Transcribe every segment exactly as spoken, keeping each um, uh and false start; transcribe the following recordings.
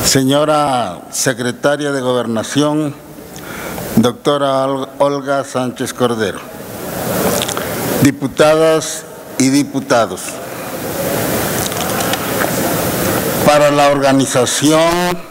Señora Secretaria de Gobernación, doctora Olga Sánchez Cordero, diputadas y diputados, para la organización,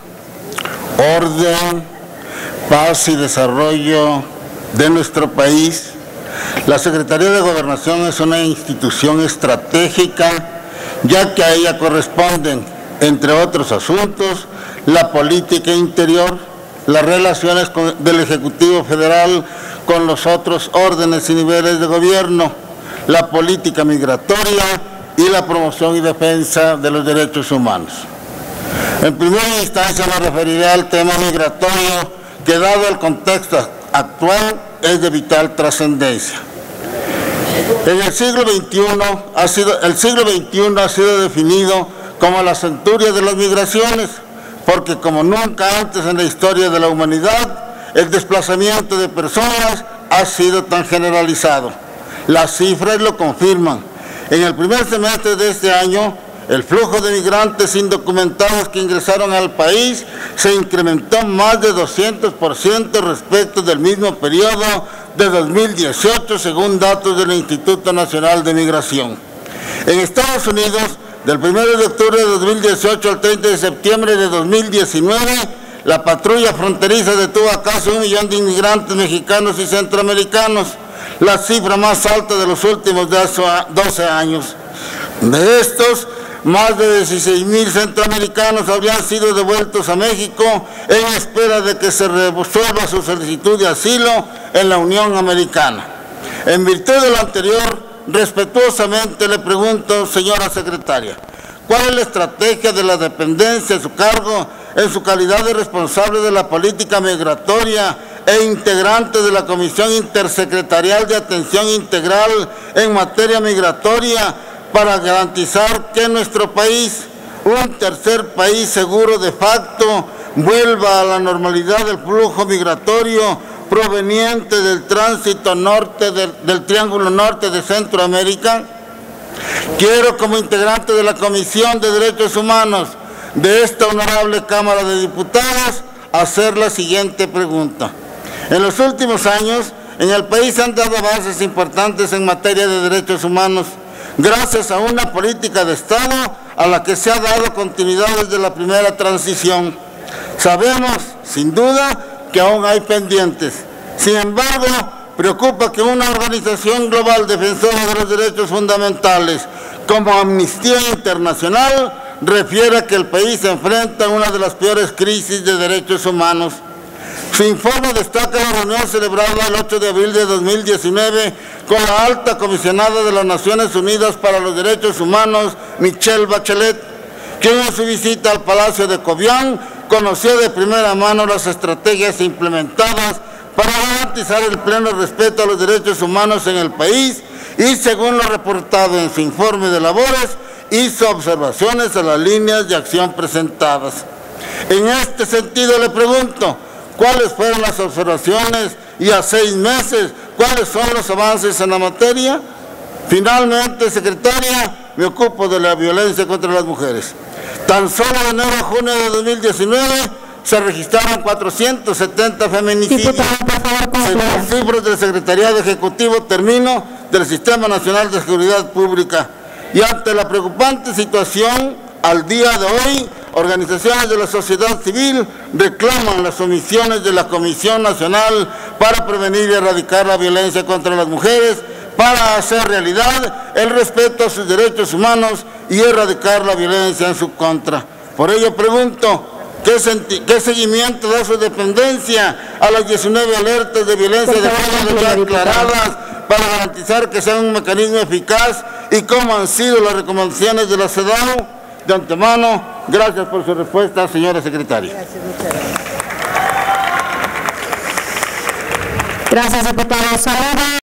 orden, paz y desarrollo de nuestro país, la Secretaría de Gobernación es una institución estratégica, ya que a ella corresponden, entre otros asuntos, la política interior, las relaciones con, del Ejecutivo Federal con los otros órdenes y niveles de gobierno, la política migratoria y la promoción y defensa de los derechos humanos. En primera instancia me referiré al tema migratorio, que dado el contexto actual es de vital trascendencia. En el siglo veintiuno, ha sido, el siglo veintiuno ha sido definido como la centuria de las migraciones, porque como nunca antes en la historia de la humanidad, el desplazamiento de personas ha sido tan generalizado. Las cifras lo confirman. En el primer semestre de este año, el flujo de migrantes indocumentados que ingresaron al país se incrementó más de doscientos por ciento respecto del mismo periodo de dos mil dieciocho, según datos del Instituto Nacional de Migración. En Estados Unidos, del primero de octubre de dos mil dieciocho al treinta de septiembre de dos mil diecinueve, la patrulla fronteriza detuvo a casi un millón de inmigrantes mexicanos y centroamericanos, la cifra más alta de los últimos doce años. De estos, más de dieciséis mil centroamericanos habrían sido devueltos a México en espera de que se resuelva su solicitud de asilo en la Unión Americana. En virtud de lo anterior, respetuosamente le pregunto, señora secretaria, ¿cuál es la estrategia de la dependencia en su cargo en su calidad de responsable de la política migratoria e integrante de la Comisión Intersecretarial de Atención Integral en materia migratoria para garantizar que nuestro país, un tercer país seguro de facto, vuelva a la normalidad del flujo migratorio proveniente del tránsito norte del, del Triángulo Norte de Centroamérica? Quiero, como integrante de la Comisión de Derechos Humanos de esta honorable Cámara de Diputados, hacer la siguiente pregunta. En los últimos años, en el país se han dado avances importantes en materia de derechos humanos, gracias a una política de Estado a la que se ha dado continuidad desde la primera transición. Sabemos, sin duda, que aún hay pendientes. Sin embargo, preocupa que una organización global defensora de los derechos fundamentales, como Amnistía Internacional, refiere que el país se enfrenta a una de las peores crisis de derechos humanos. Su informe destaca la reunión celebrada el ocho de abril de dos mil diecinueve con la alta comisionada de las Naciones Unidas para los Derechos Humanos, Michelle Bachelet, quien en su visita al Palacio de Cobián conoció de primera mano las estrategias implementadas para garantizar el pleno respeto a los derechos humanos en el país y, según lo reportado en su informe de labores, hizo observaciones a las líneas de acción presentadas. En este sentido le pregunto, ¿cuáles fueron las observaciones y a seis meses, cuáles son los avances en la materia? Finalmente, secretaria, me ocupo de la violencia contra las mujeres. Tan solo de enero a junio de dos mil diecinueve se registraron cuatrocientos setenta feminicidios. Según cifras del Secretariado Ejecutivo, termino, del Sistema Nacional de Seguridad Pública. Y ante la preocupante situación, al día de hoy, organizaciones de la sociedad civil reclaman las omisiones de la Comisión Nacional para prevenir y erradicar la violencia contra las mujeres, para hacer realidad el respeto a sus derechos humanos y erradicar la violencia en su contra. Por ello pregunto, ¿qué, qué seguimiento da su dependencia a las diecinueve alertas de violencia de género ya aclaradas para garantizar que sea un mecanismo eficaz y cómo han sido las recomendaciones de la CEDAW? De antemano, gracias por su respuesta, señora secretaria. Gracias, diputado Salada.